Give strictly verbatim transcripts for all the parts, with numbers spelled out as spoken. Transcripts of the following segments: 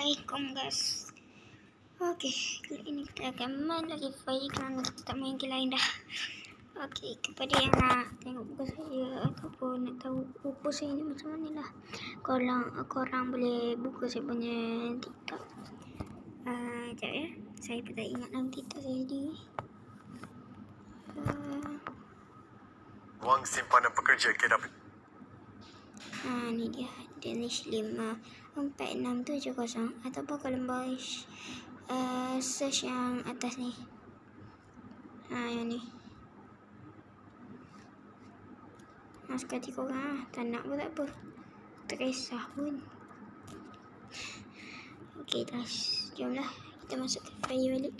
Assalamualaikum guys. Okey, kali ini kita akan main lagi Fire kerana kita tak main game lain dah. Okey, kepada yang nak tengok buku saya ataupun nak tahu buku saya ni macam mana lah, korang, korang boleh buka saya punya TikTok. Uh, sekejap ya, saya pun tak ingat nama TikTok saya sendiri. Uh, Wang simpanan pekerja K W. Ha, ni dia Danish lima empat enam tujuh kosong ataupun kalau boys uh, search yang atas ni. Ha, yang ni. Ha, suka hati korang lah. Tak nak pun tak apa. Tak kisah pun. Okay guys, jomlah kita masuk ke Fire balik.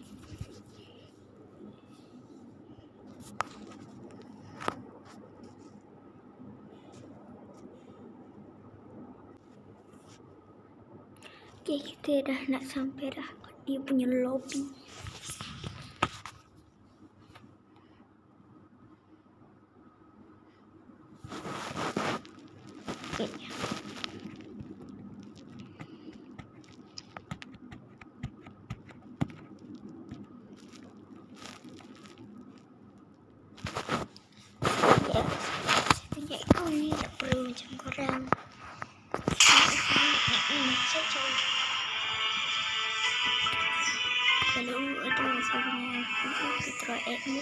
Okay, kita dah nak sampai dah dia punya lobby. Okay. Ya, saya tunjuk kau ni tak perlu macam korang. Ini saja. Kalau ada saya punya kita add ni.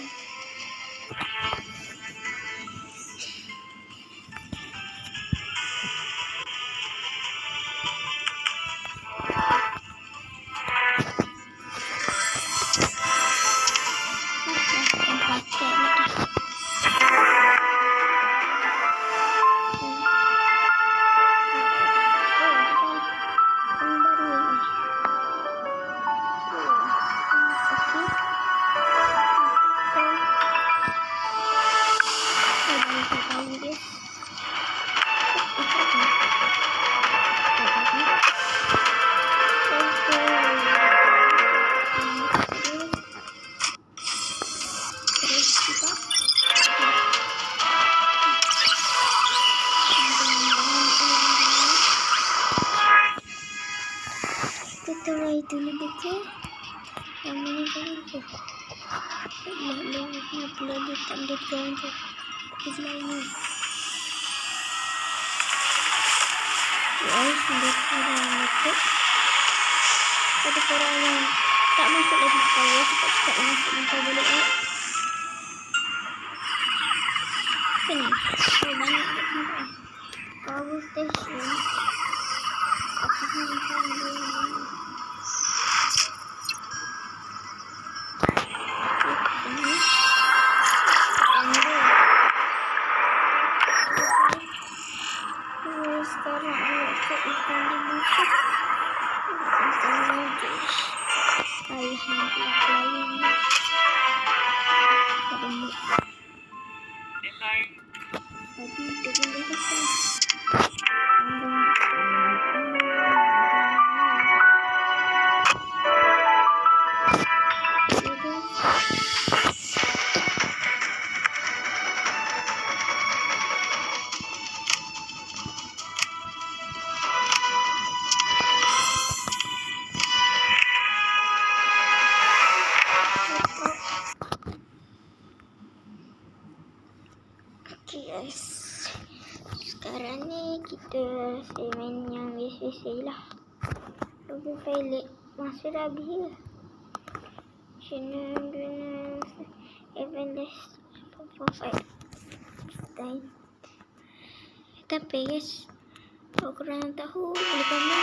Try dulu buku yang mana dulu tu lalu kenapa lalu tak ada jalan tu buku lain ni guys, ada korang masuk ada korang yang tak masuk lagi saya cepat-cepat masuk sampai balik eh apa ni oh, banyak tak sampai power station apa ni sekarang awak ke ikan di buka ikan lagi ayah nak lain ada mut tadi dia boleh besar guys, sekarang ni kita saya main yang biasa-biasa lah. Logo file masih dah habis lah. Channel guna Evangelist profile dan tapi guys, kalau korang tahu boleh komen.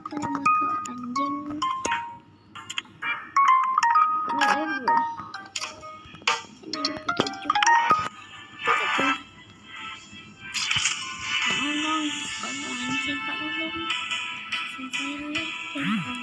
Apa nama kau anjing? Nak level? Ini dua puluh tujuh. Tak apa. Tolong, tolong anjing Pak tolong. Sensei tolong.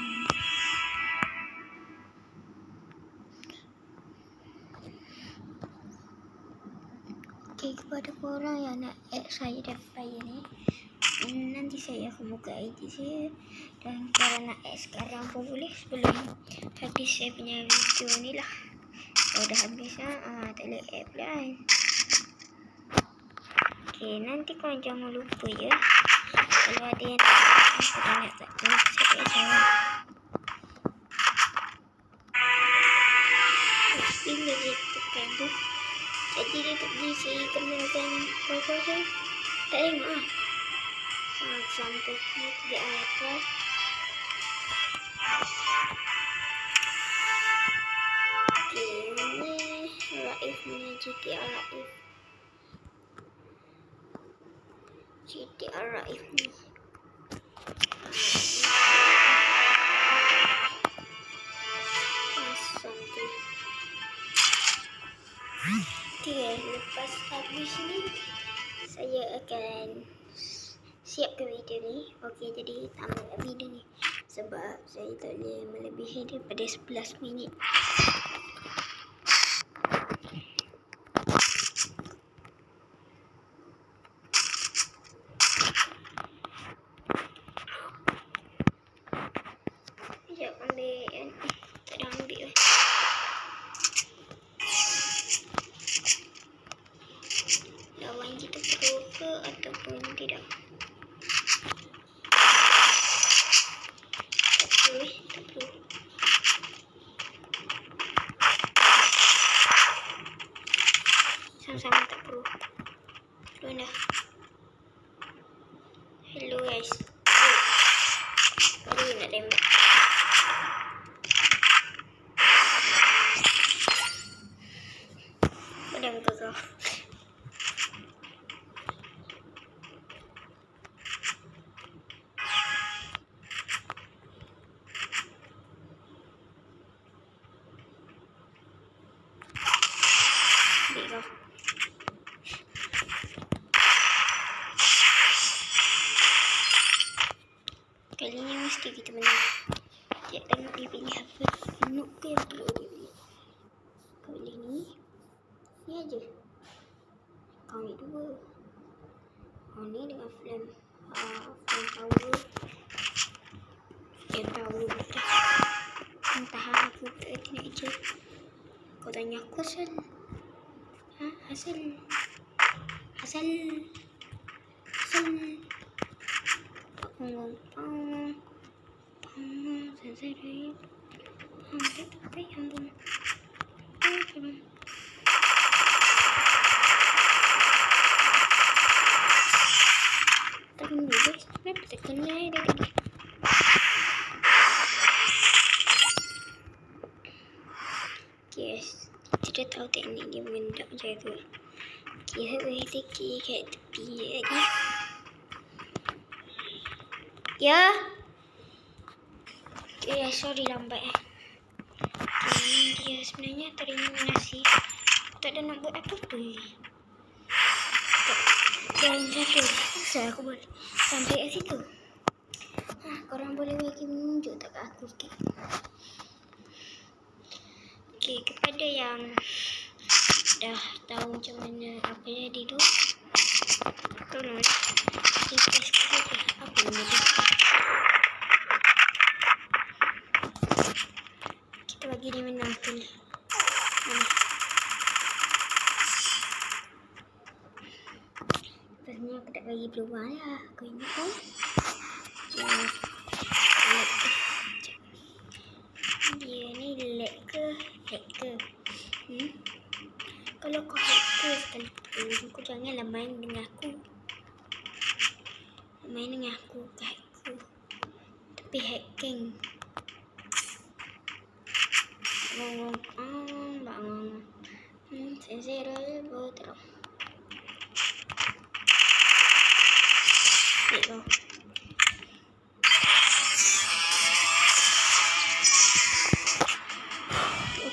Okay, kepada korang yang nak add saya dan Fire ni, nanti saya akan buka I D saya. Dan korang nak add sekarang pun boleh sebelum habis saya punya video ni lah. Kalau dah habis lah, ah, tak boleh add pula kan. Okay, nanti korang jangan lupa je. Kalau ada yang tak nak tak tahu, saya tak jawab. Bila dia tekan tu, jadi dia tak pergi saya kenalkan kau-kau saya. Tak tengok lah. Ah, sampai ni tidak ada. Okay, ni Raif ni G T R Raif. G T R Raif ni. Asam tu. Okay, lepas habis ni saya akan siapkan video ni. Okay, jadi tamat video ni sebab saya tak boleh melebihi daripada sebelas minit. Sekejap ambil yang tak ada ambil lah. Lawan kita pro ke ataupun tidak? Tak perlu eh, tak perlu. Sama-sama tak perlu. Belum dah. Hello guys. Baru nak tembak. Padam ke kau? Ambil kau. Kali ni mesti kita menang. Sekejap tengok dia pilih apa. Nuk ke yang perlu dia pilih. Kau pilih ni. Ni aja. Kau ambil dua. Oh, ni dengan flame. Uh, flame power. Flame power betul. Entah aku tak kena je. Kau tanya aku asal. Ha? Asal. Asal. Asal. Pang pang. Pang. Sensei Raif. Pang. Tapi ambon. Oh, tolong. Tekan dulu. Kenapa tekan dia tadi? Yes. Kita tahu teknik dia mengendap jaga. Kita boleh teki kat tepi lagi. Ya. Okay, sorry lambat eh. Okay, dia sebenarnya tereliminasi. Tak ada nak buat apa-apa. Dan satu. Asal aku boleh sampai kat situ. Ha, korang boleh bagi menunjuk tak kat aku sikit? Okay, kepada yang dah tahu macam mana apa jadi tu, tolong kita sekali apa benda tu. Kita bagi dia menang sekali. Mana? Lepas ni aku tak bagi peluang lah. Kau ingat kan? Okay. Dia ni lag ke? Hack ke? Hmm? Kalau kau hacker sekalipun, kau janganlah main dengan aku. Main dengan aku ke hacker. Tapi hacking. Ngomong, ah, mbak ngomong. Hmm, Sensei Raif, bawa terang. Ambil kau.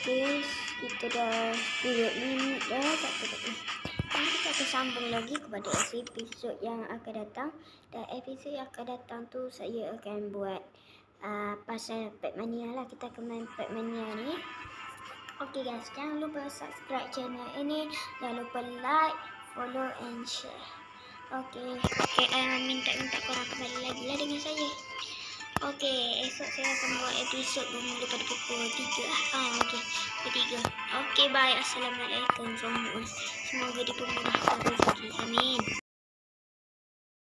guys, kita dah sepuluh minit dah. Tak apa, tak apa. Nanti kita akan sambung lagi kepada episod yang akan datang. Dan episod yang akan datang tu saya akan buat uh, pasal Pac-Mania lah. Kita akan main Pac-Mania ni. Okay guys, jangan lupa subscribe channel ini. Jangan lupa like, follow and share. Okay, okay, uh, minta-minta korang kembali lagi lah dengan saya. Okay, esok saya akan buat episod bermula pada pukul tiga. Ah, okay, pukul tiga. Okay, bye. Assalamualaikum semua. Semoga dipermudahkan rezeki. Amin.